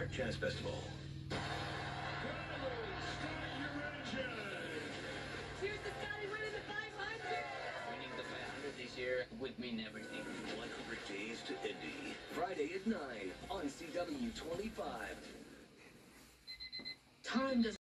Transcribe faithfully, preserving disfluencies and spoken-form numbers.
Park Jazz Festival. Cheers to Scotty winning the five hundred! Winning the five hundred this year would mean everything. one hundred Days to Indy. Friday at nine on C W twenty-five. Time to